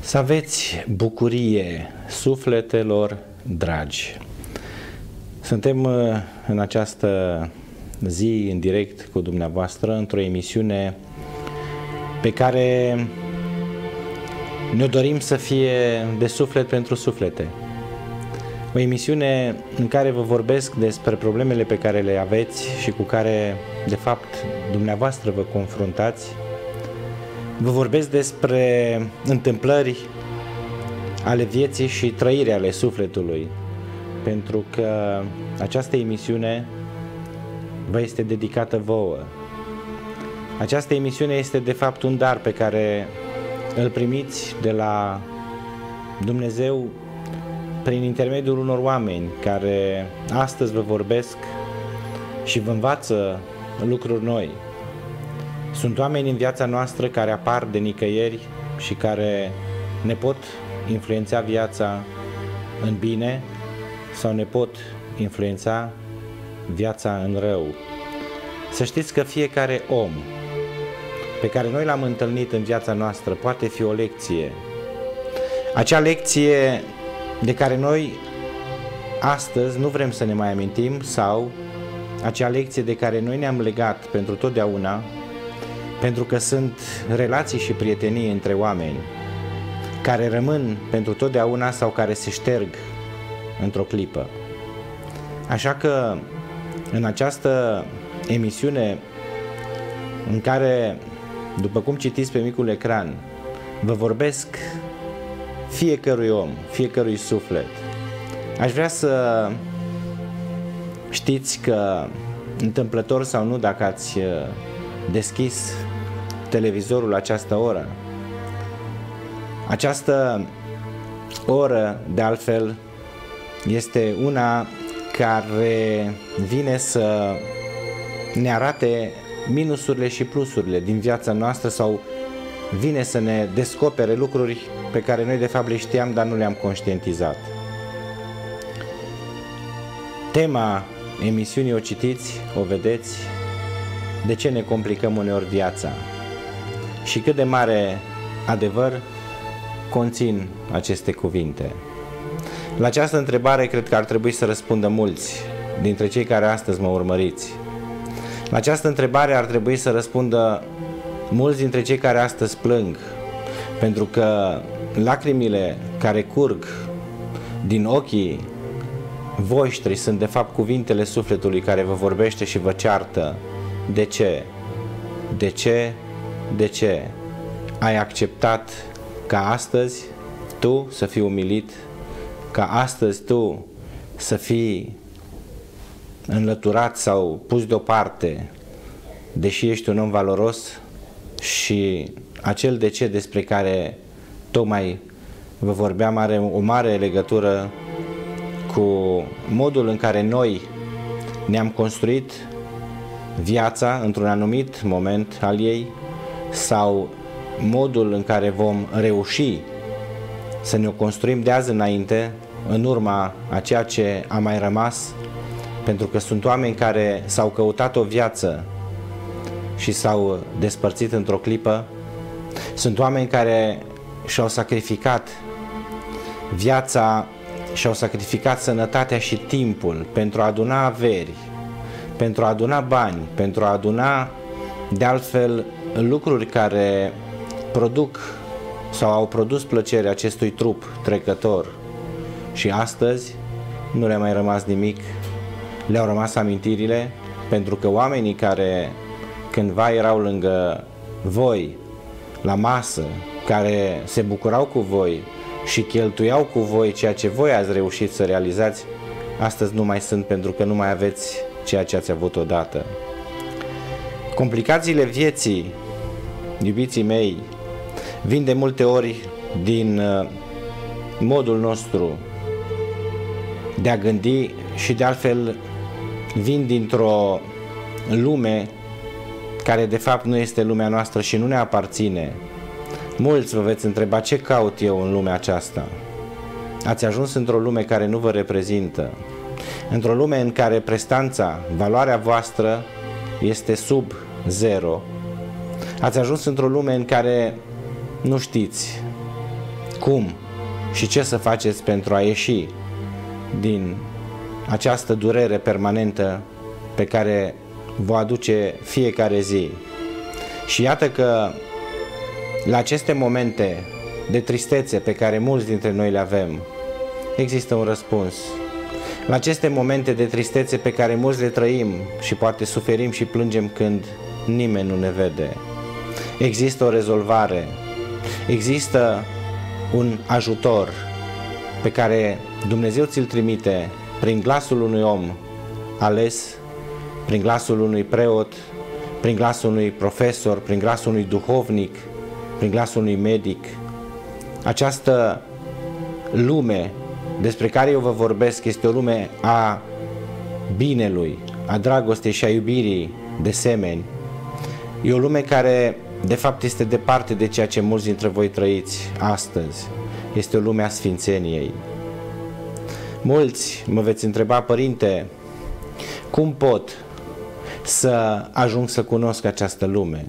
Să aveți bucurie sufletelor dragi. Suntem în această zi în direct cu dumneavoastră într-o emisiune pe care ne dorim să fie de suflet pentru suflete. O emisiune în care vă vorbesc despre problemele pe care le aveți și cu care, de fapt, dumneavoastră vă confruntați. Vă vorbesc despre întâmplări ale vieții și trăiri ale sufletului, pentru că această emisiune vă este dedicată vouă. Această emisiune este, de fapt, un dar pe care îl primiți de la Dumnezeu prin intermediul unor oameni care astăzi vă vorbesc și vă învață lucruri noi. Sunt oameni în viața noastră care apar de nicăieri și care ne pot influența viața în bine sau ne pot influența viața în rău. Să știți că fiecare om pe care noi l-am întâlnit în viața noastră poate fi o lecție. Acea lecție de care noi astăzi nu vrem să ne mai amintim sau acea lecție de care noi ne-am legat pentru totdeauna, pentru că sunt relații și prietenii între oameni care rămân pentru totdeauna sau care se șterg într-o clipă. Așa că în această emisiune în care, după cum citiți pe micul ecran, vă vorbesc fiecărui om, fiecărui suflet, aș vrea să știți că, întâmplător sau nu, dacă ați deschis televizorul această oră, această oră, de altfel, este una care vine să ne arate minusurile și plusurile din viața noastră sau vine să ne descopere lucruri pe care noi de fapt le știam, dar nu le-am conștientizat. Tema emisiunii o citiți, o vedeți, de ce ne complicăm uneori viața și cât de mare adevăr conțin aceste cuvinte. La această întrebare cred că ar trebui să răspundă mulți dintre cei care astăzi mă urmăriți. La această întrebare ar trebui să răspundă mulți dintre cei care astăzi plâng, pentru că lacrimile care curg din ochii voștri sunt de fapt cuvintele sufletului care vă vorbește și vă ceartă. De ce? De ce? De ce ai acceptat ca astăzi tu să fii umilit, ca astăzi tu să fii înlăturat sau pus deoparte, deși ești un om valoros? Și acel de ce despre care tocmai vă vorbeam are o mare legătură cu modul în care noi ne-am construit viața într-un anumit moment al ei sau modul în care vom reuși să ne o construim de azi înainte în urma a ceea ce a mai rămas, pentru că sunt oameni care s-au căutat o viață și s-au despărțit într-o clipă. Sunt oameni care și-au sacrificat viața, și-au sacrificat sănătatea și timpul pentru a aduna averi, pentru a aduna bani, pentru a aduna, de altfel, lucruri care produc sau au produs plăcere acestui trup trecător. Și astăzi nu le-a mai rămas nimic, le-au rămas amintirile, pentru că oamenii care cândva erau lângă voi, la masă, care se bucurau cu voi și cheltuiau cu voi ceea ce voi ați reușit să realizați, astăzi nu mai sunt, pentru că nu mai aveți ceea ce ați avut odată. Complicațiile vieții, iubiții mei, vin de multe ori din modul nostru de a gândi și, de altfel, vin dintr-o lume care de fapt nu este lumea noastră și nu ne aparține. Mulți vă veți întreba: ce caut eu în lumea aceasta? Ați ajuns într-o lume care nu vă reprezintă, într-o lume în care prestanța, valoarea voastră este sub zero. Ați ajuns într-o lume în care nu știți cum și ce să faceți pentru a ieși din această durere permanentă pe care vă aduce fiecare zi. Și iată că la aceste momente de tristețe pe care mulți dintre noi le avem, există un răspuns. La aceste momente de tristețe pe care mulți le trăim și poate suferim și plângem când nimeni nu ne vede, există o rezolvare, există un ajutor pe care Dumnezeu ți-l trimite prin glasul unui om ales, prin glasul unui preot, prin glasul unui profesor, prin glasul unui duhovnic, prin glasul unui medic. Această lume despre care eu vă vorbesc este o lume a binelui, a dragostei și a iubirii de semeni. E o lume care de fapt este departe de ceea ce mulți dintre voi trăiți astăzi. Este o lume a sfințeniei. Mulți mă veți întreba: părinte, cum pot să ajung să cunosc această lume?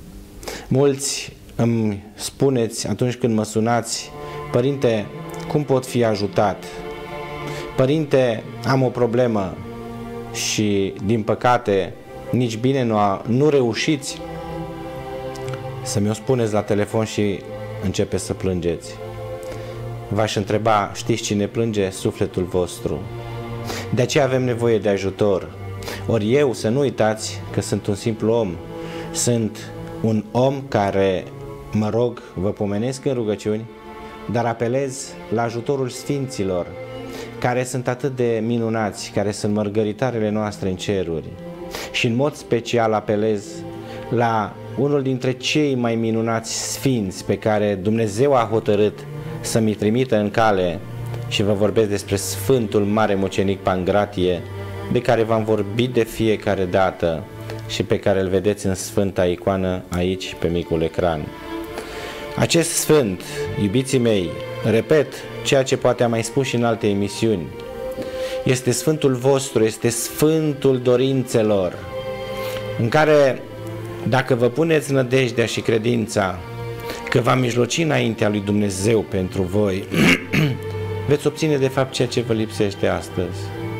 Mulți îmi spuneți atunci când mă sunați: părinte, cum pot fi ajutat? Părinte, am o problemă și din păcate nici bine nu reușiți să mi-o spuneți la telefon și începeți să plângeți. V-aș întreba: știți cine plânge? Sufletul vostru. De aceea avem nevoie de ajutor. Ori eu, să nu uitați că sunt un simplu om. Sunt un om care, mă rog, vă pomenesc în rugăciuni, dar apelez la ajutorul sfinților, care sunt atât de minunați, care sunt mărgăritarele noastre în ceruri. Și în mod special apelez la unul dintre cei mai minunați sfinți pe care Dumnezeu a hotărât să mi trimită în cale, și vă vorbesc despre Sfântul Mare Mucenic Pangratie, de care v-am vorbit de fiecare dată și pe care îl vedeți în sfânta icoană aici pe micul ecran. Acest sfânt, iubiții mei, repet ceea ce poate am mai spus și în alte emisiuni, este Sfântul vostru, este Sfântul dorințelor, în care, dacă vă puneți nădejdea și credința că va mijloci înaintea lui Dumnezeu pentru voi, veți obține de fapt ceea ce vă lipsește astăzi.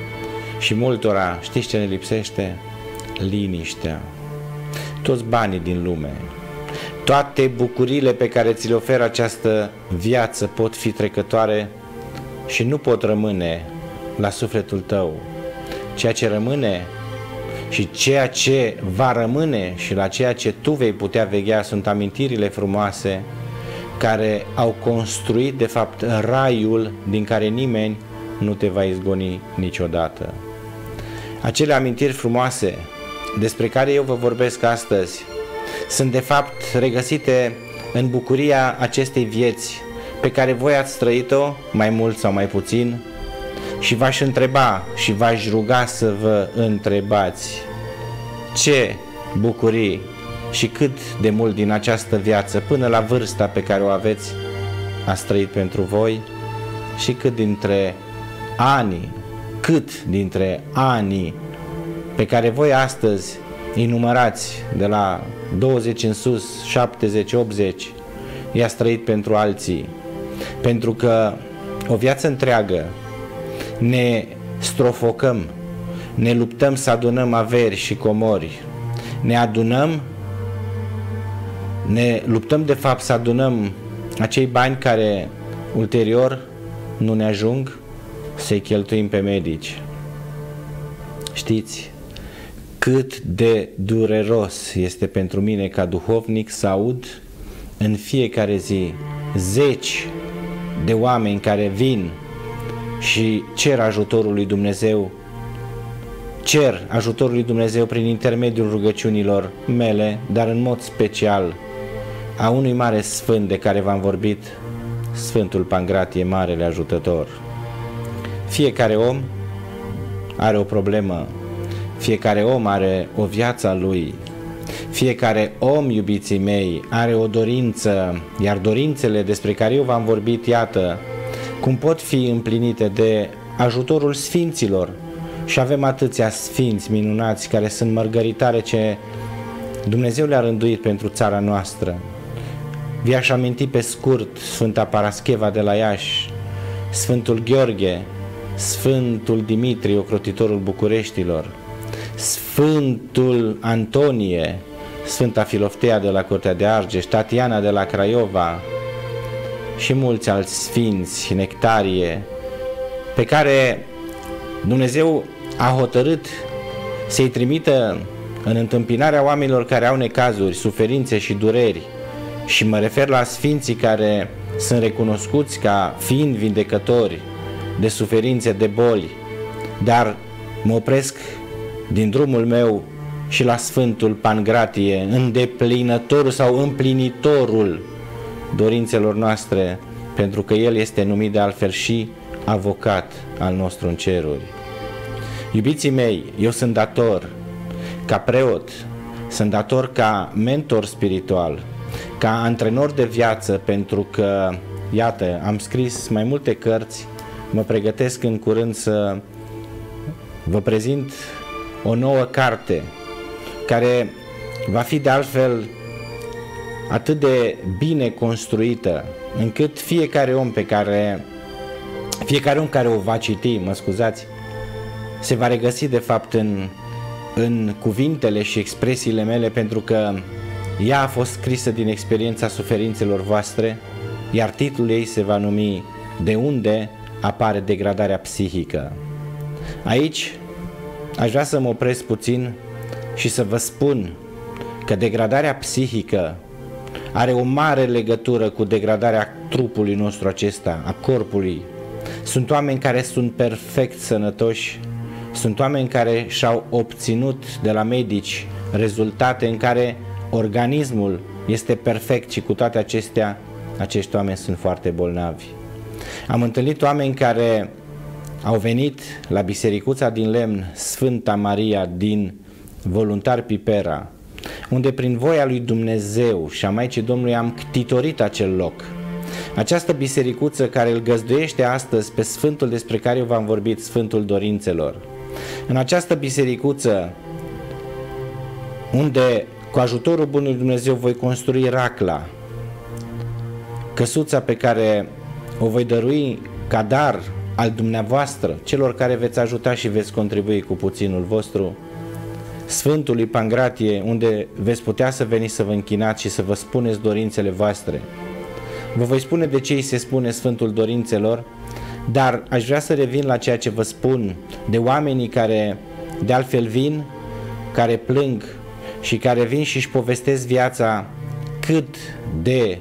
Și multora, știți ce ne lipsește? Liniștea. Toți banii din lume, toate bucuriile pe care ți le oferă această viață pot fi trecătoare și nu pot rămâne la sufletul tău. Ceea ce rămâne și ceea ce va rămâne și la ceea ce tu vei putea veghea sunt amintirile frumoase care au construit de fapt raiul din care nimeni nu te va izgoni niciodată. Acele amintiri frumoase despre care eu vă vorbesc astăzi sunt de fapt regăsite în bucuria acestei vieți pe care voi ați trăit-o, mai mult sau mai puțin, și v-aș întreba și v-aș ruga să vă întrebați: ce bucurii și cât de mult din această viață până la vârsta pe care o aveți ați trăit pentru voi și cât dintre anii pe care voi astăzi îi numărați de la 20 în sus, 70, 80, i-ați trăit pentru alții. Pentru că o viață întreagă ne strofocăm, ne luptăm să adunăm averi și comori, ne luptăm de fapt să adunăm acei bani care ulterior nu ne ajung să-i cheltuim pe medici. Știți cât de dureros este pentru mine ca duhovnic să aud în fiecare zi zeci de oameni care vin și cer ajutorul lui Dumnezeu, cer ajutorul lui Dumnezeu prin intermediul rugăciunilor mele, dar în mod special a unui mare sfânt de care v-am vorbit, Sfântul Pangratie, Marele Ajutător. Fiecare om are o problemă, fiecare om are o viață a lui, fiecare om, iubiții mei, are o dorință, iar dorințele despre care eu v-am vorbit, iată, cum pot fi împlinite de ajutorul sfinților. Și avem atâția sfinți minunați care sunt mărgăritare ce Dumnezeu le-a rânduit pentru țara noastră. Vi-aș aminti pe scurt Sfânta Parascheva de la Iași, Sfântul Gheorghe, Sfântul Dimitrie, ocrotitorul Bucureștilor, Sfântul Antonie, Sfânta Filoftea de la Curtea de Argeș, Tatiana de la Craiova și mulți alți sfinți, Nectarie, pe care Dumnezeu a hotărât să-i trimită în întâmpinarea oamenilor care au necazuri, suferințe și dureri. Și mă refer la sfinții care sunt recunoscuți ca fiind vindecători de suferințe, de boli, dar mă opresc din drumul meu și la Sfântul Pangratie, îndeplinătorul sau împlinitorul dorințelor noastre, pentru că El este numit de altfel și avocat al nostru în ceruri. Iubiții mei, eu sunt dator ca preot, sunt dator ca mentor spiritual, ca antrenor de viață, pentru că, iată, am scris mai multe cărți, mă pregătesc în curând să vă prezint o nouă carte, care va fi de altfel atât de bine construită, încât fiecare om care o va citi, se va regăsi de fapt în cuvintele și expresiile mele, pentru că ea a fost scrisă din experiența suferințelor voastre, iar titlul ei se va numi De unde apare degradarea psihică. Aici aș vrea să mă opresc puțin și să vă spun că degradarea psihică are o mare legătură cu degradarea trupului nostru acesta, a corpului. Sunt oameni care sunt perfect sănătoși, sunt oameni care și-au obținut de la medici rezultate în care organismul este perfect și cu toate acestea, acești oameni sunt foarte bolnavi. Am întâlnit oameni care au venit la bisericuța din lemn Sfânta Maria din Voluntari Pipera, unde prin voia lui Dumnezeu și a Maicii Domnului am ctitorit acel loc. Această bisericuță care îl găzduiește astăzi pe Sfântul despre care eu v-am vorbit, Sfântul Dorințelor. În această bisericuță, unde cu ajutorul Bunului Dumnezeu voi construi racla, căsuța pe care o voi dărui ca dar al dumneavoastră, celor care veți ajuta și veți contribui cu puținul vostru, Sfântului Pangratie, unde veți putea să veniți să vă închinați și să vă spuneți dorințele voastre. Vă voi spune de ce îi se spune Sfântul Dorințelor, dar aș vrea să revin la ceea ce vă spun de oamenii care de altfel vin, care plâng și care vin și își povestesc viața, cât de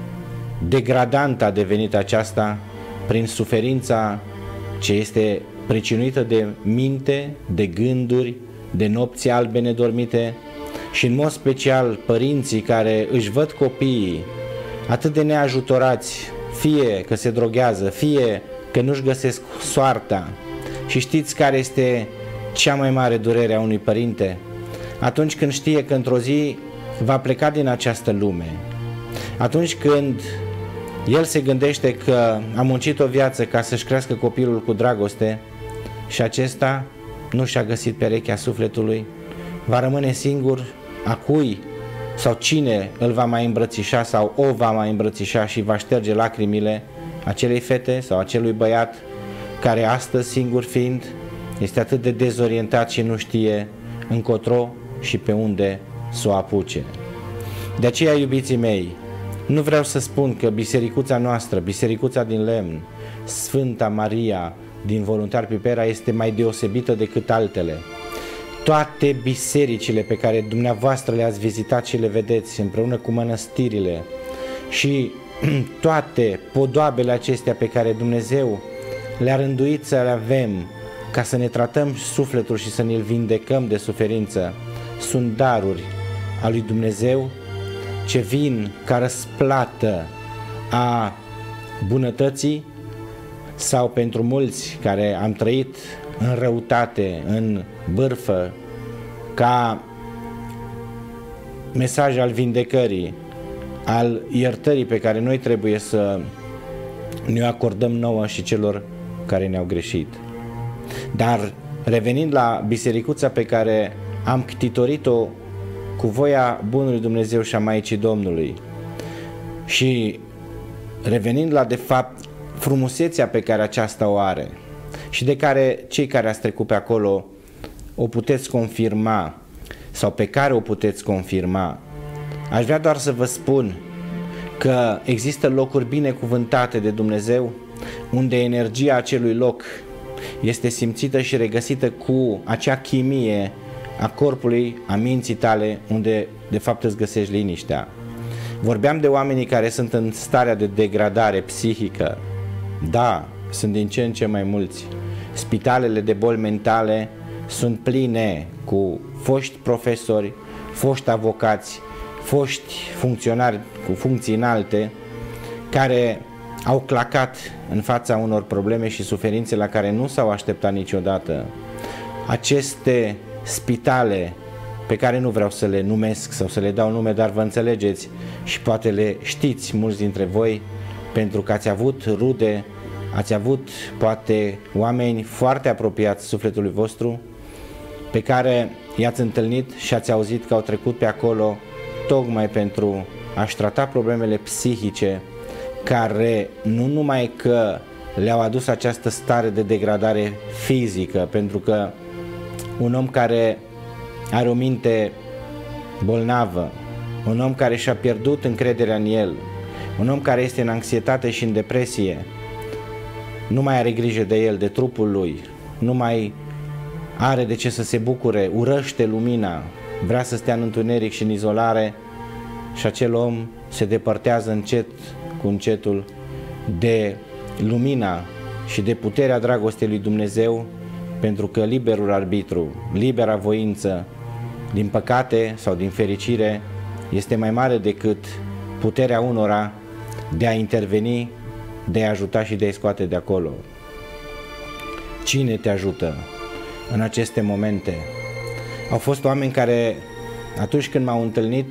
degradantă a devenit aceasta prin suferința ce este pricinuită de minte, de gânduri, de nopți albe nedormite și în mod special părinții care își văd copiii atât de neajutorați, fie că se droghează, fie că nu-și găsesc soarta. Și știți care este cea mai mare durere a unui părinte? Atunci când știe că într-o zi va pleca din această lume, atunci când el se gândește că a muncit o viață ca să-și crească copilul cu dragoste și acesta nu și-a găsit perechea sufletului, va rămâne singur, a cui sau cine îl va mai îmbrățișa sau o va mai îmbrățișa și va șterge lacrimile acelei fete sau acelui băiat care astăzi, singur fiind, este atât de dezorientat și nu știe încotro și pe unde să o apuce. De aceea, iubiții mei, nu vreau să spun că bisericuța noastră, bisericuța din lemn, Sfânta Maria din Voluntari Pipera, este mai deosebită decât altele. Toate bisericile pe care dumneavoastră le-ați vizitat și le vedeți împreună cu mănăstirile și toate podoabele acestea pe care Dumnezeu le-a rânduit să le avem ca să ne tratăm sufletul și să ne-l vindecăm de suferință, sunt daruri a lui Dumnezeu ce vin ca răsplată a bunătății sau pentru mulți care am trăit în răutate, în bârfă, ca mesaj al vindecării, al iertării pe care noi trebuie să ne acordăm nouă și celor care ne-au greșit. Dar revenind la bisericuța pe care am ctitorit-o cu voia Bunului Dumnezeu și a Maicii Domnului, Și revenind la, de fapt, frumusețea pe care aceasta o are și de care cei care ați trecut pe acolo o puteți confirma sau pe care o puteți confirma, aș vrea doar să vă spun că există locuri binecuvântate de Dumnezeu unde energia acelui loc este simțită și regăsită cu acea chimie a corpului, a minții tale, unde de fapt îți găsești liniștea. Vorbeam de oamenii care sunt în starea de degradare psihică. Da, sunt din ce în ce mai mulți. Spitalele de boli mentale sunt pline cu foști profesori, foști avocați, foști funcționari cu funcții înalte care au clacat în fața unor probleme și suferințe la care nu s-au așteptat niciodată. Aceste spitale, pe care nu vreau să le numesc sau să le dau nume, dar vă înțelegeți și poate le știți mulți dintre voi, pentru că ați avut rude, ați avut poate oameni foarte apropiați sufletului vostru, pe care i-ați întâlnit și ați auzit că au trecut pe acolo tocmai pentru a-și trata problemele psihice, care nu numai că le-au adus această stare de degradare fizică, pentru că un om care are o minte bolnavă, un om care și-a pierdut încrederea în el, un om care este în anxietate și în depresie, nu mai are grijă de el, de trupul lui, nu mai are de ce să se bucure, urăște lumina, vrea să stea în întuneric și în izolare, și acel om se depărtează încet cu încetul de lumina și de puterea dragostei lui Dumnezeu, pentru că liberul arbitru, libera voință, din păcate sau din fericire, este mai mare decât puterea unora de a interveni, de a ajuta și de a-i scoate de acolo. Cine te ajută în aceste momente? Au fost oameni care, atunci când m-au întâlnit,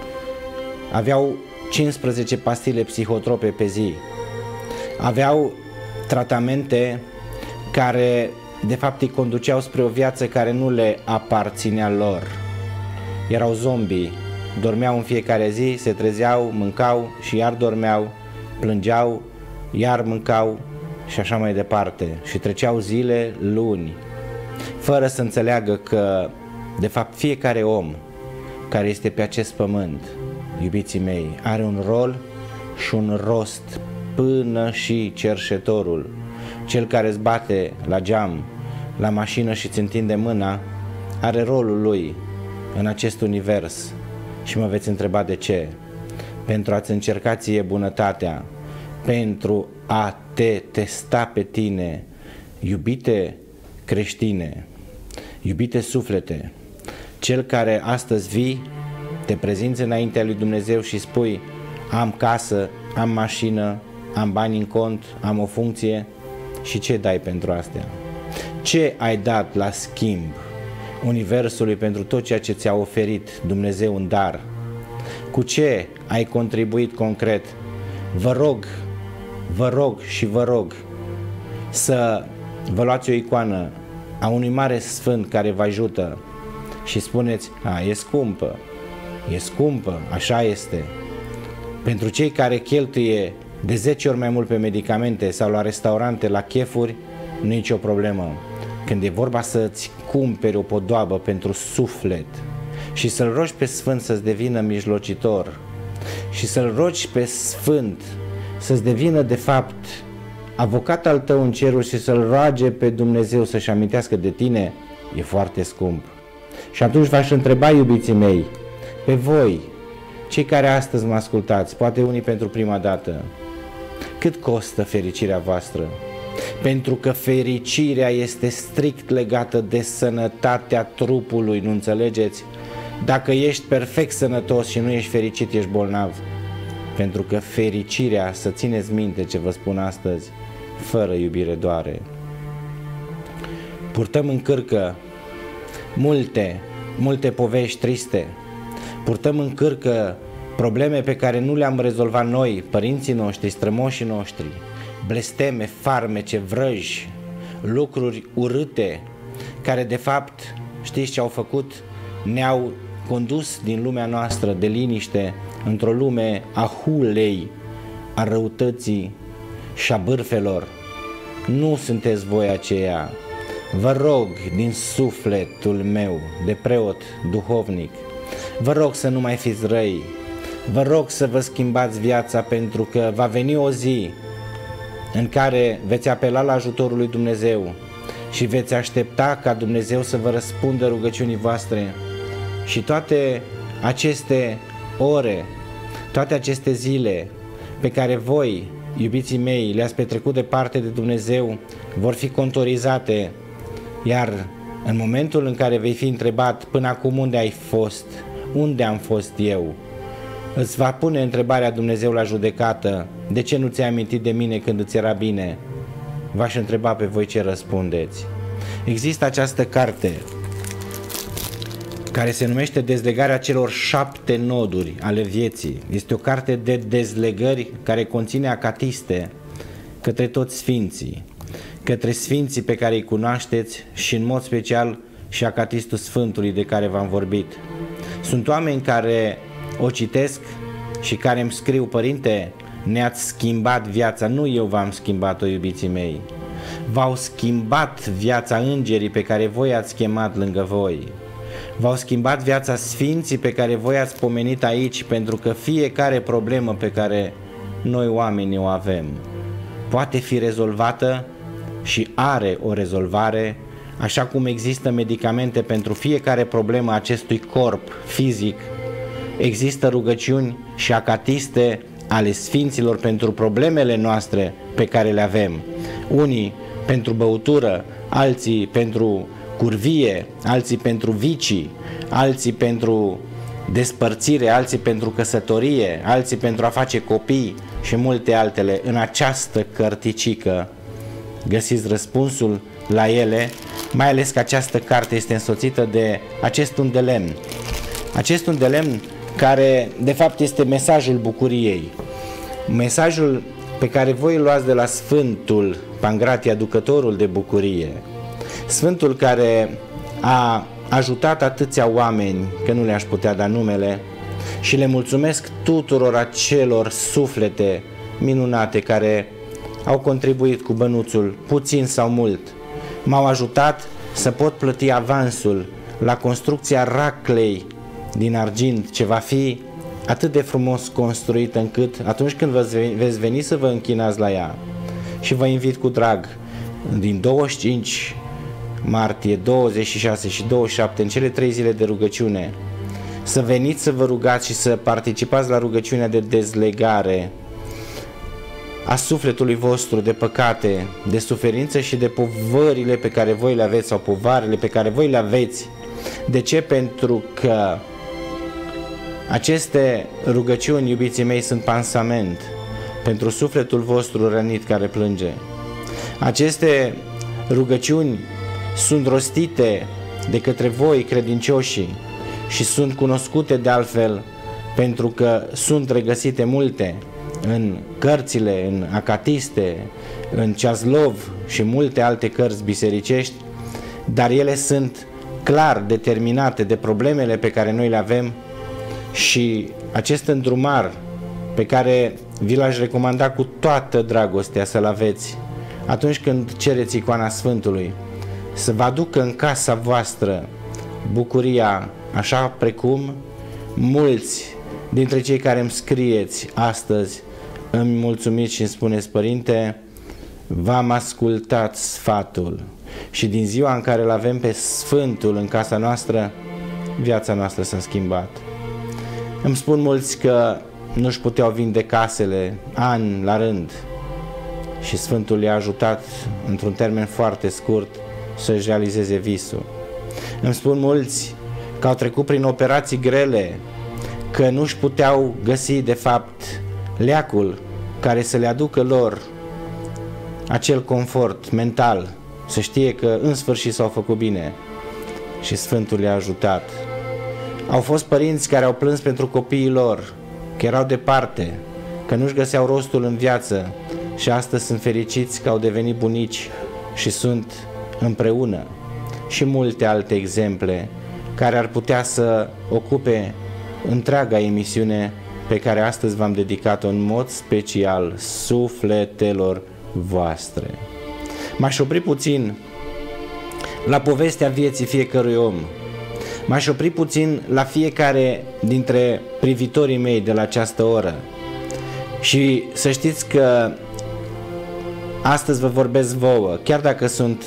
aveau 15 pastile psihotrope pe zi, aveau tratamente care de fapt îi conduceau spre o viață care nu le aparținea lor. Erau zombii, dormeau în fiecare zi, se trezeau, mâncau și iar dormeau, plângeau, iar mâncau și așa mai departe. Și treceau zile, luni, fără să înțeleagă că de fapt fiecare om care este pe acest pământ, iubiții mei, are un rol și un rost, până și cerșetorul, cel care îți bate la geam, la mașină și îți întinde mâna, are rolul lui în acest univers. Și mă veți întreba de ce? Pentru a-ți încerca ție bunătatea, pentru a te testa pe tine, iubite creștine, iubite suflete, cel care astăzi vii, te prezinți înaintea lui Dumnezeu și spui: am casă, am mașină, am bani în cont, am o funcție. Și ce dai pentru astea? Ce ai dat la schimb universului pentru tot ceea ce ți-a oferit Dumnezeu în dar? Cu ce ai contribuit concret? Vă rog și vă rog să vă luați o icoană a unui mare sfânt care vă ajută și spuneți: e scumpă, așa este. Pentru cei care cheltuie de 10 ori mai mult pe medicamente sau la restaurante, la chefuri, nu e nicio problemă. Când e vorba să-ți cumperi o podoabă pentru suflet și să-L rogi pe Sfânt să-ți devină mijlocitor și să-L rogi pe Sfânt să-ți devină de fapt avocat al tău în ceruri și să-L roage pe Dumnezeu să-și amintească de tine, e foarte scump. Și atunci v-aș întreba, iubiții mei, pe voi, cei care astăzi mă ascultați, poate unii pentru prima dată, cât costă fericirea voastră? Pentru că fericirea este strict legată de sănătatea trupului, nu înțelegeți? Dacă ești perfect sănătos și nu ești fericit, ești bolnav. Pentru că fericirea, să țineți minte ce vă spun astăzi, fără iubire doare. Purtăm în cârcă multe povești triste, purtăm în cârcă probleme pe care nu le-am rezolvat noi, părinții noștri, strămoșii noștri, blesteme, farmece, vrăji, lucruri urâte, care de fapt, știți ce au făcut? Ne-au condus din lumea noastră de liniște într-o lume a hulei, a răutății și a bârfelor. Nu sunteți voi aceia. Vă rog din sufletul meu de preot duhovnic, vă rog să nu mai fiți răi, vă rog să vă schimbați viața, pentru că va veni o zi în care veți apela la ajutorul lui Dumnezeu și veți aștepta ca Dumnezeu să vă răspundă rugăciunii voastre. Și toate aceste ore, toate aceste zile pe care voi, iubiții mei, le-ați petrecut departe de Dumnezeu, vor fi contorizate, iar în momentul în care vei fi întrebat până acum unde ai fost, unde am fost eu, îți va pune întrebarea Dumnezeu la judecată: de ce nu ți-ai amintit de mine când îți era bine? V-aș întreba pe voi ce răspundeți. Există această carte care se numește Dezlegarea celor 7 noduri ale vieții. Este o carte de dezlegări care conține acatiste către toți sfinții, către sfinții pe care îi cunoașteți și în mod special și acatistul Sfântului de care v-am vorbit. Sunt oameni care o citesc și care îmi scriu: părinte, ne-ați schimbat viața. Nu eu v-am schimbat-o, iubiții mei. V-au schimbat viața îngerii pe care voi ați chemat lângă voi. V-au schimbat viața sfinții pe care voi ați pomenit aici, pentru că fiecare problemă pe care noi oamenii o avem poate fi rezolvată și are o rezolvare, așa cum există medicamente pentru fiecare problemă a acestui corp fizic. Există rugăciuni și acatiste ale sfinților pentru problemele noastre pe care le avem. Unii pentru băutură, alții pentru curvie, alții pentru vicii, alții pentru despărțire, alții pentru căsătorie, alții pentru a face copii și multe altele. În această cărticică găsiți răspunsul la ele, mai ales că această carte este însoțită de acest un de lemn. Acest un de lemn care de fapt este mesajul bucuriei. Mesajul pe care voi îl luați de la Sfântul Pangratie, aducătorul de bucurie. Sfântul care a ajutat atâția oameni, că nu le-aș putea da numele, și le mulțumesc tuturor acelor suflete minunate care au contribuit cu bănuțul, puțin sau mult. M-au ajutat să pot plăti avansul la construcția raclei din argint, ce va fi atât de frumos construită încât atunci când veți veni să vă închinați la ea, și vă invit cu drag din 25 martie, 26 și 27, în cele 3 zile de rugăciune, să veniți să vă rugați și să participați la rugăciunea de dezlegare a sufletului vostru de păcate, de suferință și de povările pe care voi le aveți, sau povarele pe care voi le aveți. De ce? Pentru că aceste rugăciuni, iubiții mei, sunt pansament pentru sufletul vostru rănit care plânge. Aceste rugăciuni sunt rostite de către voi, credincioșii, și sunt cunoscute de altfel pentru că sunt regăsite multe în cărțile, în acatiste, în Ceazlov și multe alte cărți bisericești, dar ele sunt clar determinate de problemele pe care noi le avem. Și acest îndrumar pe care vi l-aș recomanda cu toată dragostea să-l aveți atunci când cereți icoana Sfântului, să vă aducă în casa voastră bucuria, așa precum mulți dintre cei care îmi scrieți astăzi îmi mulțumiți și îmi spuneți: părinte, v-am ascultat sfatul și din ziua în care îl avem pe Sfântul în casa noastră, viața noastră s-a schimbat. Îmi spun mulți că nu-și puteau vinde casele ani la rând și Sfântul i-a ajutat într-un termen foarte scurt să-și realizeze visul. Îmi spun mulți că au trecut prin operații grele, că nu-și puteau găsi de fapt leacul care să le aducă lor acel confort mental, să știe că în sfârșit s-au făcut bine și Sfântul i-a ajutat. Au fost părinți care au plâns pentru copiii lor, că erau departe, că nu-și găseau rostul în viață și astăzi sunt fericiți că au devenit bunici și sunt împreună. Și multe alte exemple care ar putea să ocupe întreaga emisiune, pe care astăzi v-am dedicat-o în mod special sufletelor voastre. M-aș opri puțin la povestea vieții fiecărui om. M-aș opri puțin la fiecare dintre privitorii mei de la această oră. Și să știți că astăzi vă vorbesc vouă, chiar dacă sunt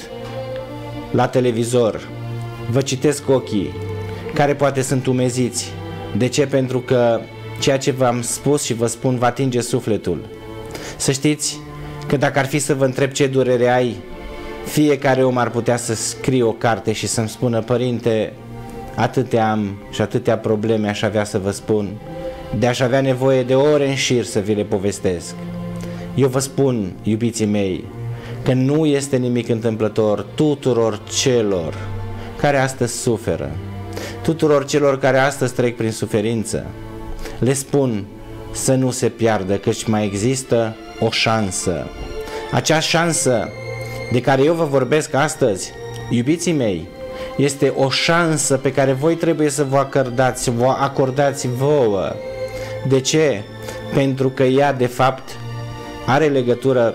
la televizor, vă citesc ochii, care poate sunt umeziți. De ce? Pentru că ceea ce v-am spus și vă spun va atinge sufletul. Să știți că dacă ar fi să vă întreb ce durere ai, fiecare om ar putea să scrie o carte și să-mi spună: părinte, atâtea am și atâtea probleme aș avea să vă spun, de aș avea nevoie de ore în șir să vi le povestesc. Eu vă spun, iubiții mei, că nu este nimic întâmplător tuturor celor care astăzi suferă, tuturor celor care astăzi trec prin suferință. Le spun să nu se piardă, căci mai există o șansă. Acea șansă de care eu vă vorbesc astăzi, iubiții mei, este o șansă pe care voi trebuie să vă acordați vouă. De ce? Pentru că ea, de fapt, are legătură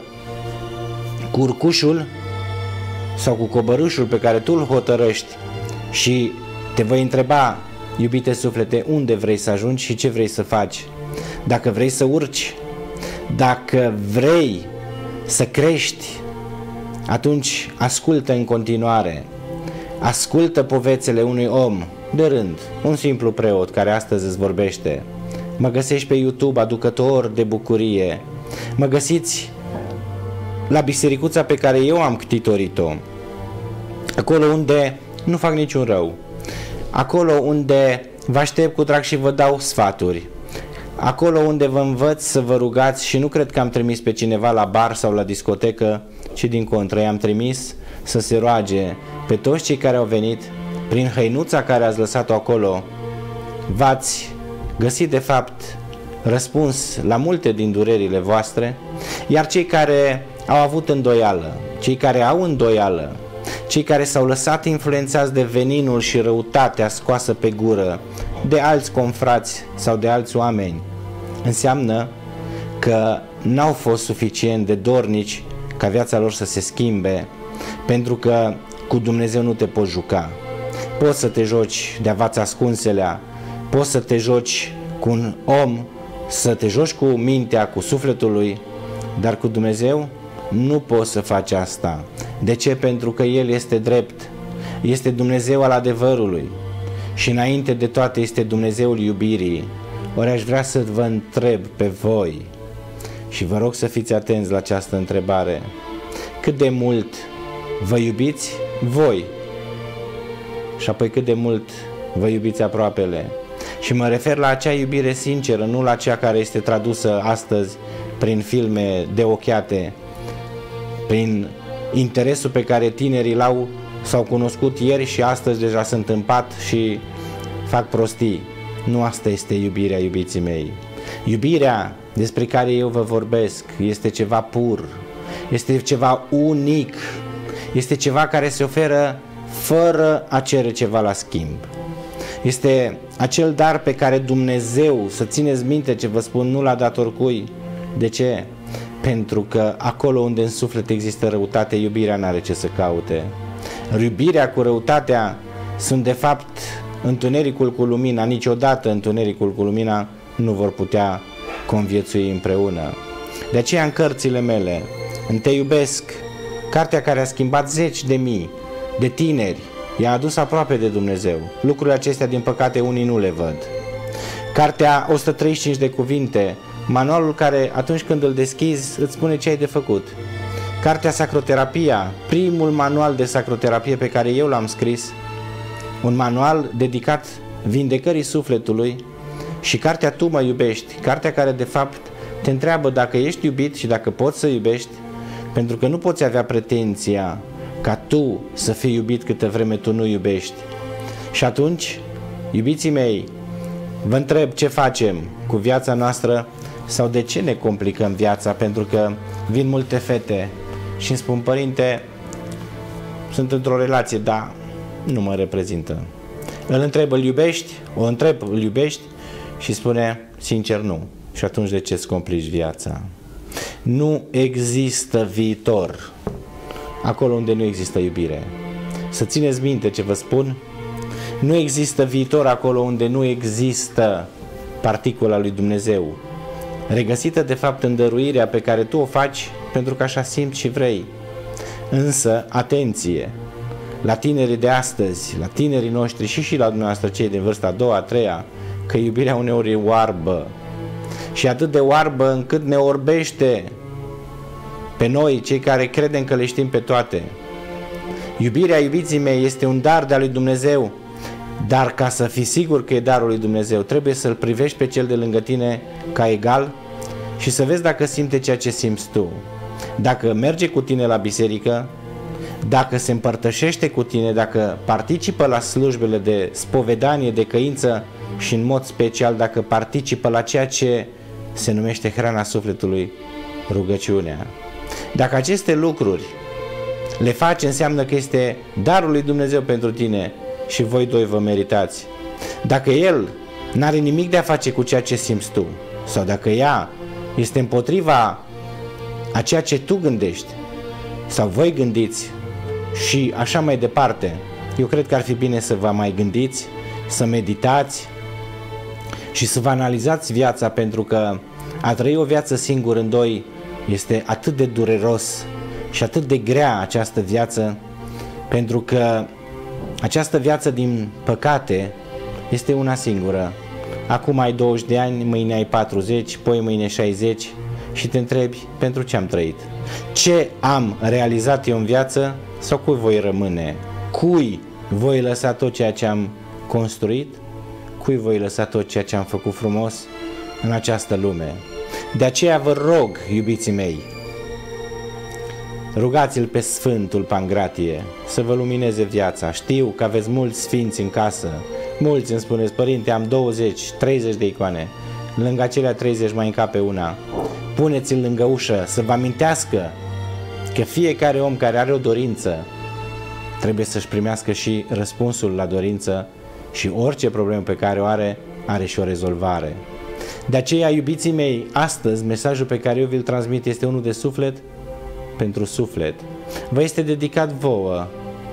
cu urcușul sau cu coborâșul pe care tu îl hotărăști și te voi întreba, iubite suflete, unde vrei să ajungi și ce vrei să faci. Dacă vrei să urci, dacă vrei să crești, atunci ascultă în continuare. Ascultă povețele unui om de rând, un simplu preot care astăzi îți vorbește. Mă găsești pe YouTube, aducător de bucurie. Mă găsiți la bisericuța pe care eu am ctitorit-o, acolo unde nu fac niciun rău, acolo unde vă aștept cu drag și vă dau sfaturi, acolo unde vă învăț să vă rugați și nu cred că am trimis pe cineva la bar sau la discotecă, ci din contră i-am trimis să se roage pe toți cei care au venit prin hăinuța care ați lăsat-o acolo. V-ați găsit de fapt răspuns la multe din durerile voastre, iar cei care au avut îndoială, cei care au îndoială, cei care s-au lăsat influențați de veninul și răutatea scoasă pe gură de alți confrați sau de alți oameni, înseamnă că n-au fost suficient de dornici ca viața lor să se schimbe, pentru că cu Dumnezeu nu te poți juca. Poți să te joci de avați ascunselea, poți să te joci cu un om, să te joci cu mintea, cu sufletul lui, dar cu Dumnezeu nu poți să faci asta. De ce? Pentru că El este drept, este Dumnezeu al adevărului și înainte de toate este Dumnezeul iubirii. Ori aș vrea să vă întreb pe voi și vă rog să fiți atenți la această întrebare: cât de mult vă iubiți voi și apoi cât de mult vă iubiți aproapele? Și mă refer la acea iubire sinceră, nu la cea care este tradusă astăzi prin filme de ochiate, prin interesul pe care tinerii l-au, s-au cunoscut ieri și astăzi deja sunt în pat și fac prostii. Nu asta este iubirea, iubiții mei. Iubirea despre care eu vă vorbesc este ceva pur, este ceva unic, este ceva care se oferă fără a cere ceva la schimb. Este acel dar pe care Dumnezeu, să țineți minte ce vă spun, nu l-a dat oricui. De ce? Pentru că acolo unde în suflet există răutate, iubirea n-are ce să caute. Iubirea cu răutatea sunt de fapt întunericul cu lumina. Niciodată întunericul cu lumina nu vor putea conviețui împreună. De aceea în cărțile mele, în Te iubesc, cartea care a schimbat zeci de mii de tineri, i-a adus aproape de Dumnezeu. Lucrurile acestea, din păcate, unii nu le văd. Cartea 135 de cuvinte, manualul care atunci când îl deschizi îți spune ce ai de făcut. Cartea Sacroterapia, primul manual de sacroterapie pe care eu l-am scris, un manual dedicat vindecării sufletului, și cartea Tu mă iubești, cartea care de fapt te întreabă dacă ești iubit și dacă poți să iubești, pentru că nu poți avea pretenția ca tu să fii iubit câtă vreme tu nu iubești. Și atunci, iubiții mei, vă întreb ce facem cu viața noastră sau de ce ne complicăm viața, pentru că vin multe fete și îmi spun: părinte, sunt într-o relație, dar nu mă reprezintă. Îl întreb, îl iubești? O întreb, îl iubești? și spune, sincer, nu. Și atunci de ce îți complici viața? Nu există viitor acolo unde nu există iubire. Să țineți minte ce vă spun. Nu există viitor acolo unde nu există particula lui Dumnezeu, regăsită de fapt în dăruirea pe care tu o faci pentru că așa simți și vrei. Însă, atenție, la tinerii de astăzi, la tinerii noștri și la dumneavoastră cei din vârsta a doua, a treia, că iubirea uneori e oarbă și atât de oarbă încât ne orbește pe noi, cei care credem că le știm pe toate. Iubirea, iubiții mei, este un dar de-a lui Dumnezeu, dar ca să fii sigur că e darul lui Dumnezeu, trebuie să-l privești pe cel de lângă tine ca egal și să vezi dacă simte ceea ce simți tu. Dacă merge cu tine la biserică, dacă se împărtășește cu tine, dacă participă la slujbele de spovedanie, de căință și în mod special dacă participă la ceea ce se numește hrana sufletului, rugăciunea. Dacă aceste lucruri le faci, înseamnă că este darul lui Dumnezeu pentru tine și voi doi vă meritați. Dacă el n-are nimic de a face cu ceea ce simți tu, sau dacă ea este împotriva a ceea ce tu gândești, sau voi gândiți și așa mai departe, eu cred că ar fi bine să vă mai gândiți, să meditați și să vă analizați viața, pentru că a trăi o viață singur în doi este atât de dureros și atât de grea această viață, pentru că această viață, din păcate, este una singură. Acum ai 20 de ani, mâine ai 40, poi mâine 60 și te întrebi pentru ce am trăit. Ce am realizat eu în viață sau cui voi rămâne? Cui voi lăsa tot ceea ce am construit? Cui voi lăsa tot ceea ce am făcut frumos în această lume? De aceea vă rog, iubiții mei, rugați-l pe Sfântul Pangratie să vă lumineze viața. Știu că aveți mulți sfinți în casă, mulți îmi spuneți, părinte, am 20, 30 de icoane, lângă acelea 30 mai încape una. Puneți-l lângă ușă să vă amintească că fiecare om care are o dorință trebuie să-și primească și răspunsul la dorință și orice problemă pe care o are, are și o rezolvare. De aceea, iubiții mei, astăzi mesajul pe care eu vi-l transmit este unul de suflet pentru suflet. Vă este dedicat vouă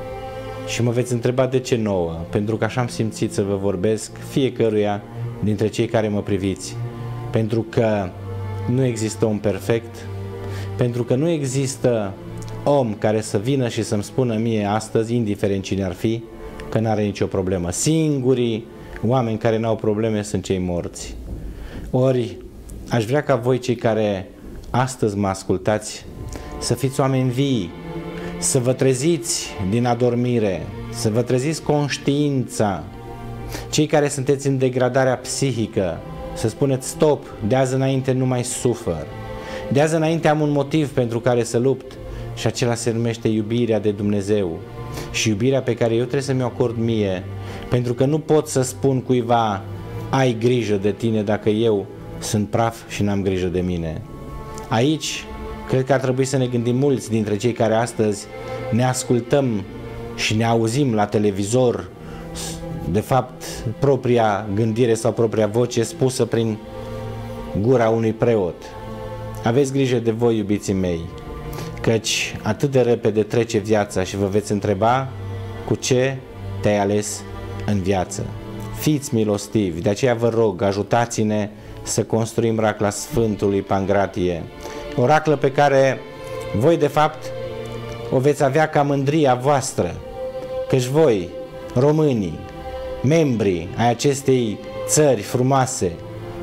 și mă veți întreba de ce nouă, pentru că așa am simțit să vă vorbesc fiecăruia dintre cei care mă priviți, pentru că nu există om perfect, pentru că nu există om care să vină și să-mi spună mie astăzi, indiferent cine ar fi, că n-are nicio problemă. Singurii oameni care n-au probleme sunt cei morți. Ori aș vrea ca voi, cei care astăzi mă ascultați, să fiți oameni vii, să vă treziți din adormire, să vă treziți conștiința. Cei care sunteți în degradarea psihică, să spuneți stop, de azi înainte nu mai sufăr. De azi înainte am un motiv pentru care să lupt și acela se numește iubirea de Dumnezeu și iubirea pe care eu trebuie să mi-o acord mie, pentru că nu pot să spun cuiva ai grijă de tine dacă eu sunt praf și n-am grijă de mine. Aici cred că ar trebui să ne gândim mulți dintre cei care astăzi ne ascultăm și ne auzim la televizor, de fapt propria gândire sau propria voce spusă prin gura unui preot. Aveți grijă de voi, iubiții mei, căci atât de repede trece viața și vă veți întreba cu ce te-ai ales în viață. Fiți milostivi, de aceea vă rog, ajutați-ne să construim racla Sfântului Pangratie, o raclă pe care voi de fapt o veți avea ca mândria voastră, căci voi, românii, membrii ai acestei țări frumoase,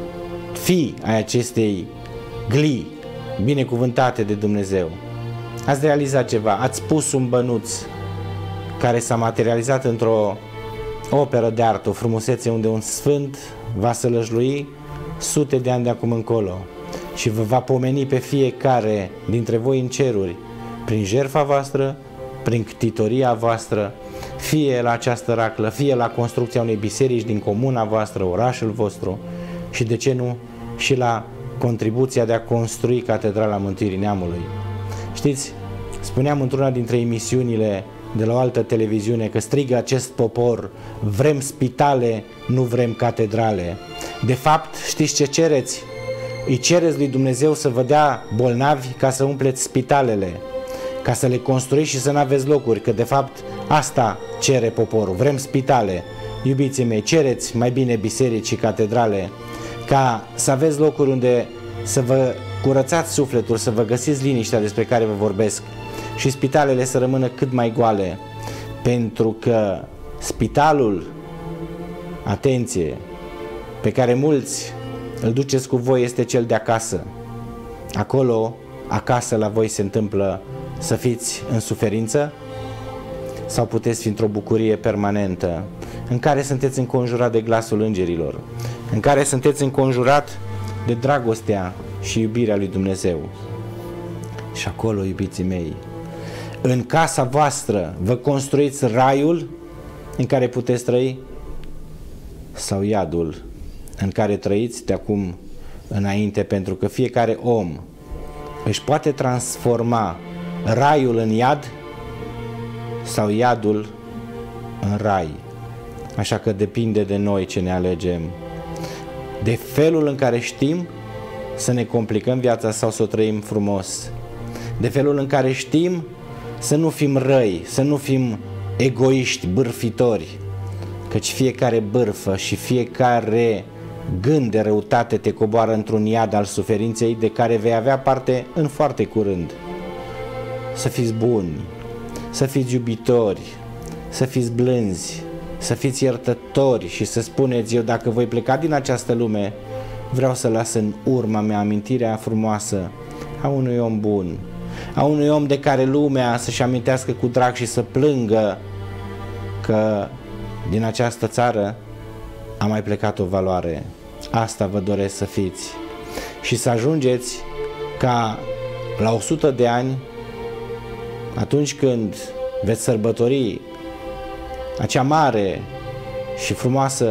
fii ai acestei glii binecuvântate de Dumnezeu, ați realizat ceva, ați pus un bănuț care s-a materializat într-o operă de artă, o frumusețe unde un sfânt va sălăjlui sute de ani de acum încolo și vă va pomeni pe fiecare dintre voi în ceruri, prin jertfa voastră, prin ctitoria voastră, fie la această raclă, fie la construcția unei biserici din comuna voastră, orașul vostru și, de ce nu, și la contribuția de a construi Catedrala Mântuirii Neamului. Știți, spuneam într-una dintre emisiunile de la o altă televiziune că strigă acest popor: vrem spitale, nu vrem catedrale. De fapt, știți ce cereți? Îi cereți lui Dumnezeu să vă dea bolnavi ca să umpleți spitalele, ca să le construiți și să nu aveți locuri, că de fapt asta cere poporul. Vrem spitale. Iubiții mei, cereți mai bine biserici și catedrale, ca să aveți locuri unde să vă curățați sufletul, să vă găsiți liniștea despre care vă vorbesc, și spitalele să rămână cât mai goale, pentru că spitalul, atenție, pe care mulți îl duceți cu voi este cel de acasă. Acolo, acasă la voi se întâmplă să fiți în suferință sau puteți fi într-o bucurie permanentă, în care sunteți înconjurat de glasul îngerilor, în care sunteți înconjurat de dragostea și iubirea lui Dumnezeu. Și acolo, iubiții mei, în casa voastră vă construiți raiul în care puteți trăi sau iadul în care trăiți de acum înainte, pentru că fiecare om își poate transforma raiul în iad sau iadul în rai. Așa că depinde de noi ce ne alegem, de felul în care știm să ne complicăm viața sau să o trăim frumos, de felul în care știm să nu fim răi, să nu fim egoiști, bârfitori, căci fiecare bârfă și fiecare gând de răutate te coboară într-un iad al suferinței de care vei avea parte în foarte curând. Să fiți buni, să fiți iubitori, să fiți blânzi, să fiți iertători și să spuneți: eu dacă voi pleca din această lume, vreau să las în urma mea amintirea frumoasă a unui om bun, a unui om de care lumea să-și amintească cu drag și să plângă că din această țară a mai plecat o valoare. Asta vă doresc să fiți și să ajungeți ca la 100 de ani, atunci când veți sărbători acea mare și frumoasă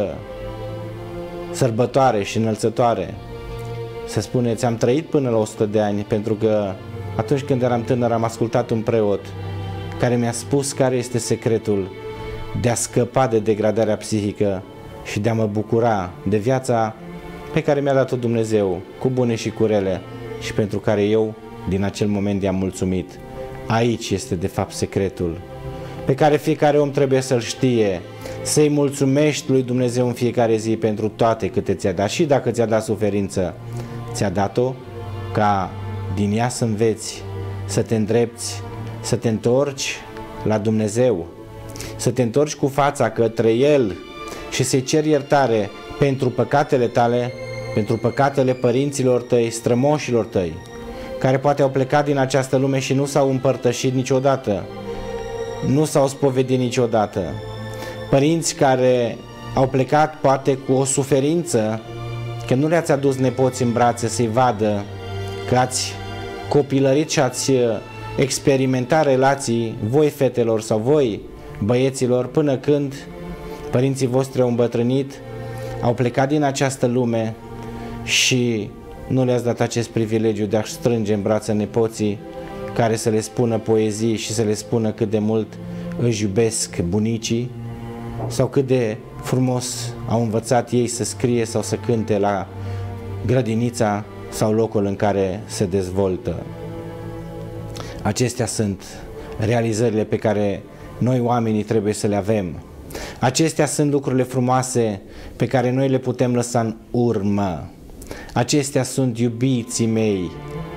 sărbătoare și înălțătoare, să spuneți: am trăit până la 100 de ani, pentru că atunci când eram tânăr am ascultat un preot care mi-a spus care este secretul de a scăpa de degradarea psihică și de a mă bucura de viața pe care mi-a dat-o Dumnezeu, cu bune și cu rele, și pentru care eu din acel moment i-am mulțumit. Aici este de fapt secretul pe care fiecare om trebuie să-l știe, să-i mulțumești lui Dumnezeu în fiecare zi pentru toate câte ți-a dat. Și dacă ți-a dat suferință, ți-a dat-o ca din ea să înveți, să te îndrepți, să te întorci la Dumnezeu, să te întorci cu fața către El și să-i ceri iertare pentru păcatele tale, pentru păcatele părinților tăi, strămoșilor tăi, care poate au plecat din această lume și nu s-au împărtășit niciodată, nu s-au spovedit niciodată. Părinți care au plecat poate cu o suferință, că nu le-ați adus nepoți în brațe să-i vadă că ați copilărit și ați experimentat relații, voi fetelor sau voi băieților, până când părinții voștri au îmbătrânit, au plecat din această lume și nu le-ați dat acest privilegiu de a-și strânge în brațe nepoții, care să le spună poezii și să le spună cât de mult își iubesc bunicii sau cât de frumos au învățat ei să scrie sau să cânte la grădinița sau locul în care se dezvoltă. Acestea sunt realizările pe care noi oamenii trebuie să le avem. Acestea sunt lucrurile frumoase pe care noi le putem lăsa în urmă. Acestea sunt, iubiții mei,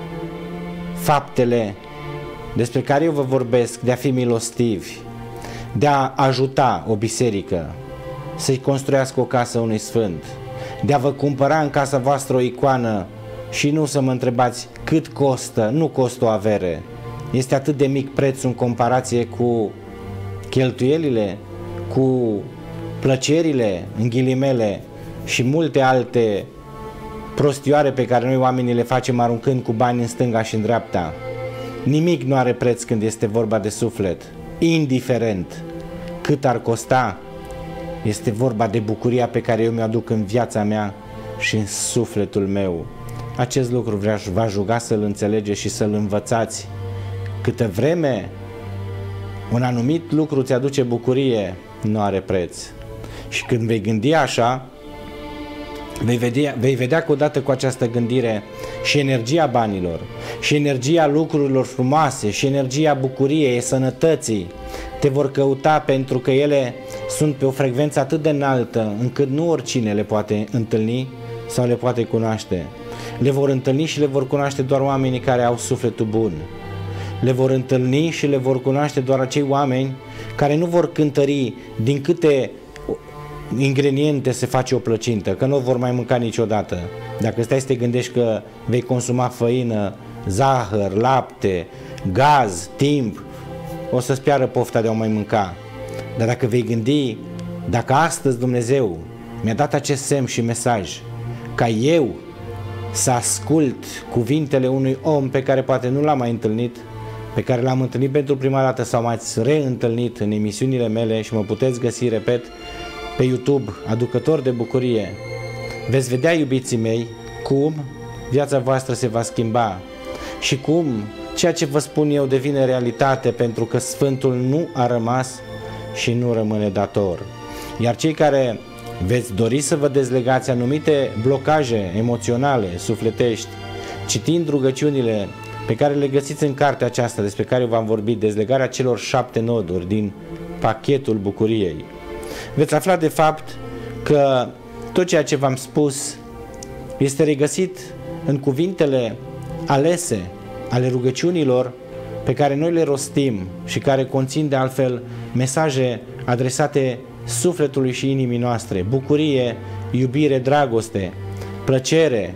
faptele despre care eu vă vorbesc, de a fi milostivi, de a ajuta o biserică să-i construiască o casă unui sfânt, de a vă cumpăra în casa voastră o icoană și nu să mă întrebați cât costă, nu costă o avere. Este atât de mic prețul în comparație cu cheltuielile, cu plăcerile, în ghilimele, și multe alte prostioare pe care noi oamenii le facem aruncând cu bani în stânga și în dreapta. Nimic nu are preț când este vorba de suflet, indiferent cât ar costa. Este vorba de bucuria pe care eu mi-o aduc în viața mea și în sufletul meu. Acest lucru v-aș ruga să-l înțelegeți și să-l învățați câtă vreme Un anumit lucru ți aduce bucurie, nu are preț. Și când vei gândi așa, vei vedea că odată cu această gândire și energia banilor, și energia lucrurilor frumoase, și energia bucuriei, sănătății, te vor căuta, pentru că ele sunt pe o frecvență atât de înaltă încât nu oricine le poate întâlni sau le poate cunoaște. Le vor întâlni și le vor cunoaște doar oamenii care au sufletul bun. Le vor întâlni și le vor cunoaște doar acei oameni care nu vor cântări din câte ingrediente se face o plăcintă, că nu o vor mai mânca niciodată. Dacă stai să te gândești că vei consuma făină, zahăr, lapte, gaz, timp, o să-ți piară pofta de a o mai mânca. Dar dacă vei gândi, dacă astăzi Dumnezeu mi-a dat acest semn și mesaj, ca eu să ascult cuvintele unui om pe care poate nu l-am mai întâlnit, pe care l-am întâlnit pentru prima dată sau m-ați reîntâlnit în emisiunile mele și mă puteți găsi, repet, pe YouTube, Aducător de Bucurie, veți vedea, iubiții mei, cum viața voastră se va schimba și cum ceea ce vă spun eu devine realitate, pentru că Sfântul nu a rămas și nu rămâne dator. Iar cei care veți dori să vă dezlegați anumite blocaje emoționale, sufletești, citind rugăciunile pe care le găsiți în cartea aceasta despre care v-am vorbit, dezlegarea celor 7 noduri din pachetul bucuriei, veți afla de fapt că tot ceea ce v-am spus este regăsit în cuvintele alese ale rugăciunilor pe care noi le rostim și care conțin de altfel mesaje adresate sufletului și inimii noastre: bucurie, iubire, dragoste, plăcere.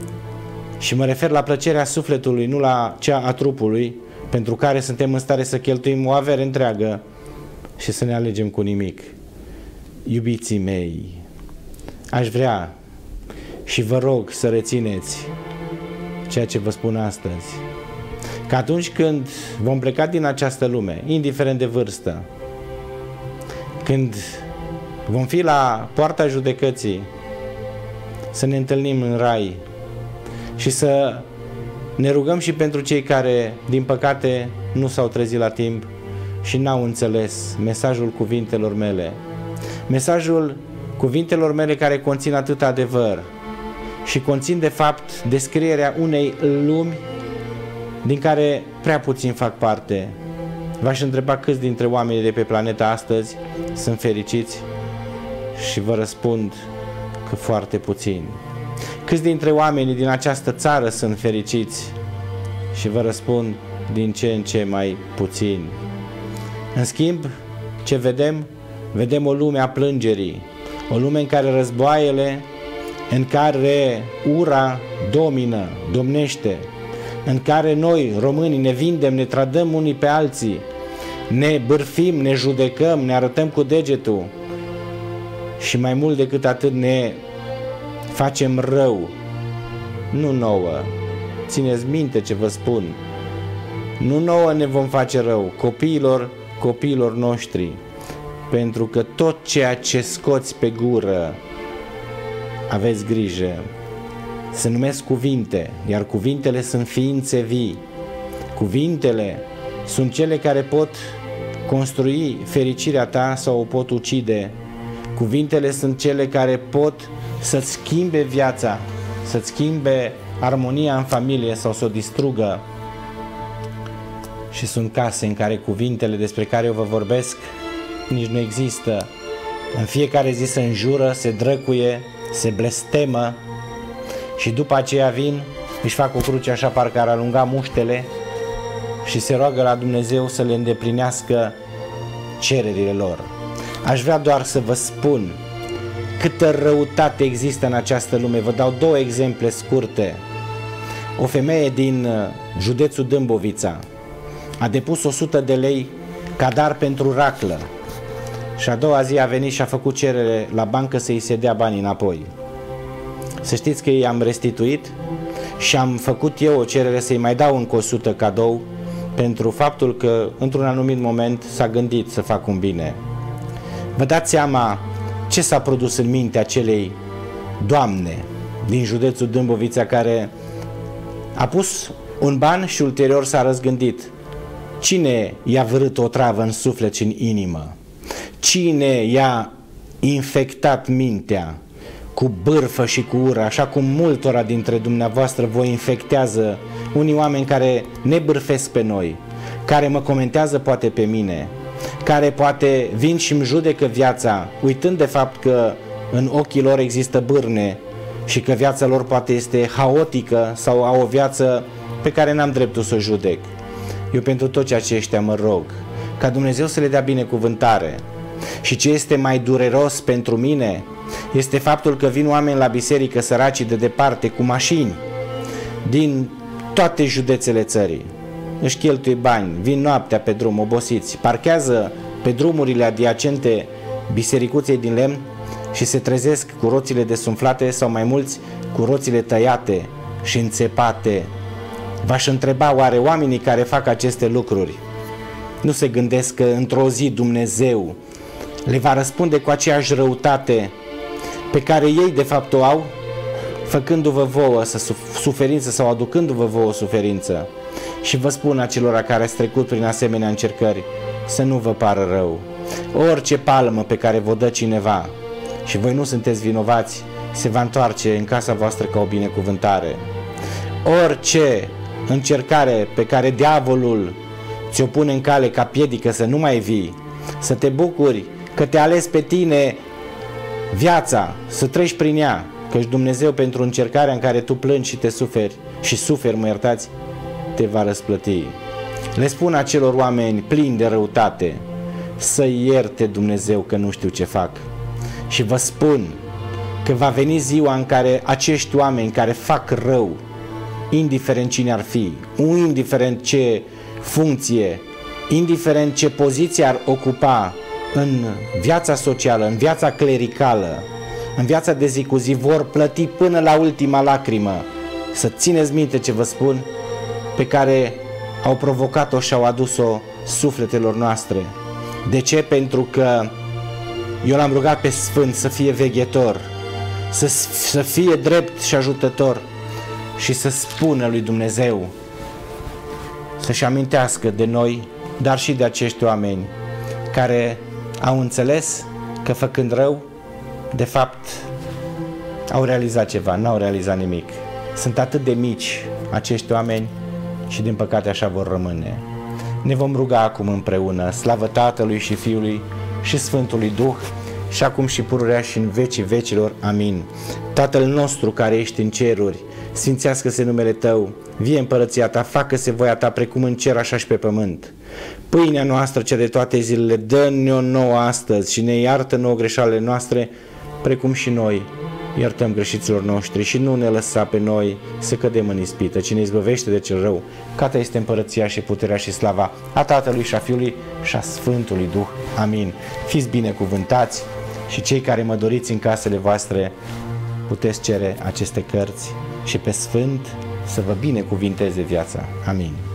Și mă refer la plăcerea sufletului, nu la cea a trupului, pentru care suntem în stare să cheltuim o avere întreagă și să ne alegem cu nimic. Iubiții mei, aș vrea și vă rog să rețineți ceea ce vă spun astăzi, că atunci când vom pleca din această lume, indiferent de vârstă, când vom fi la poarta judecății, să ne întâlnim în rai și să ne rugăm și pentru cei care, din păcate, nu s-au trezit la timp și n-au înțeles mesajul cuvintelor mele. Mesajul cuvintelor mele care conțin atât adevăr și conțin de fapt descrierea unei lumi din care prea puțin fac parte. V-aș întreba câți dintre oamenii de pe planeta astăzi sunt fericiți și vă răspund că foarte puțini. Câți dintre oamenii din această țară sunt fericiți și vă răspund din ce în ce mai puțini. În schimb, ce vedem? Vedem o lume a plângerii, o lume în care războaiele, în care ura domină, domnește, în care noi, românii, ne vindem, ne trădăm unii pe alții, ne bârfim, ne judecăm, ne arătăm cu degetul și mai mult decât atât ne facem rău. Nu nouă, țineți minte ce vă spun, nu nouă ne vom face rău, copiilor noștri, pentru că tot ceea ce scoți pe gură, aveți grijă, se numesc cuvinte, iar cuvintele sunt ființe vii. Cuvintele sunt cele care pot construi fericirea ta sau o pot ucide. Cuvintele sunt cele care pot să-ți schimbe viața, să-ți schimbe armonia în familie sau să o distrugă. Și sunt case în care cuvintele despre care eu vă vorbesc nici nu există. În fiecare zi se înjură, se drăcuie, se blestemă și după aceea vin, își fac o cruce așa parcă ar alunga muștele și se roagă la Dumnezeu să le îndeplinească cererile lor. Aș vrea doar să vă spun câtă răutate există în această lume. Vă dau 2 exemple scurte. O femeie din județul Dâmbovița a depus 100 de lei ca dar pentru raclă și a doua zi a venit și a făcut cerere la bancă să-i se dea banii înapoi. Să știți că i-am restituit și am făcut eu o cerere să-i mai dau încă 100 cadou pentru faptul că într-un anumit moment s-a gândit să fac un bine. Vă dați seama ce s-a produs în mintea acelei doamne din județul Dâmbovița care a pus un ban și ulterior s-a răzgândit. Cine i-a vărât o travă în suflet și în inimă? Cine i-a infectat mintea cu bârfă și cu ură, așa cum multora dintre dumneavoastră vă infectează unii oameni care ne bârfesc pe noi, care mă comentează poate pe mine, care poate vin și îmi judecă viața, uitând de fapt că în ochii lor există bârne și că viața lor poate este haotică sau au o viață pe care n-am dreptul să o judec. Eu pentru toți aceștia mă rog ca Dumnezeu să le dea binecuvântare. Și ce este mai dureros pentru mine este faptul că vin oameni la biserică, săracii de departe, cu mașini din toate județele țării. Își cheltuie bani, vin noaptea pe drum, obosiți, parchează pe drumurile adiacente bisericuței din lemn și se trezesc cu roțile desumflate sau mai mulți cu roțile tăiate și înțepate. V-aș întreba, oare oamenii care fac aceste lucruri nu se gândesc că într-o zi Dumnezeu le va răspunde cu aceeași răutate pe care ei de fapt o au, făcându-vă vouă suferință sau aducându-vă vouă suferință? Și vă spun acelora care ați trecut prin asemenea încercări să nu vă pară rău. Orice palmă pe care vă dă cineva și voi nu sunteți vinovați, se va întoarce în casa voastră ca o binecuvântare. Orice încercare pe care diavolul ți-o pune în cale ca piedică să nu mai vii, să te bucuri că te-a ales pe tine viața, să treci prin ea, căci Dumnezeu pentru încercarea în care tu plângi și te suferi, mă iertați, te va răsplăti. Le spun acelor oameni plini de răutate să ierte Dumnezeu că nu știu ce fac. Și vă spun că va veni ziua în care acești oameni care fac rău, indiferent cine ar fi, indiferent ce funcție, indiferent ce poziție ar ocupa în viața socială, în viața clericală, în viața de zi cu zi, vor plăti până la ultima lacrimă. Să țineți minte ce vă spun, pe care au provocat-o și au adus-o sufletelor noastre. De ce? Pentru că eu l-am rugat pe Sfânt să fie veghetor, să fie drept și ajutător și să spună lui Dumnezeu să-și amintească de noi, dar și de acești oameni care au înțeles că făcând rău, de fapt, au realizat ceva, n-au realizat nimic. Sunt atât de mici acești oameni și din păcate așa vor rămâne. Ne vom ruga acum împreună, slavă Tatălui și Fiului și Sfântului Duh, și acum și pururea și în vecii vecilor. Amin. Tatăl nostru care ești în ceruri, sfințească-se numele Tău, vie împărăția Ta, facă-se voia Ta precum în cer așa și pe pământ. Pâinea noastră cea de toate zilele dă-ne-o nouă astăzi și ne iartă nouă greșalele noastre, precum și noi iertăm greșiților noștri, și nu ne lăsa pe noi să cădem în ispită, ci ne izbăvește de cel rău. Că Ta este împărăția și puterea și slava a Tatălui și a Fiului și a Sfântului Duh. Amin. Fiți binecuvântați și cei care mă doriți în casele voastre puteți cere aceste cărți și pe Sfânt să vă binecuvinteze viața. Amin.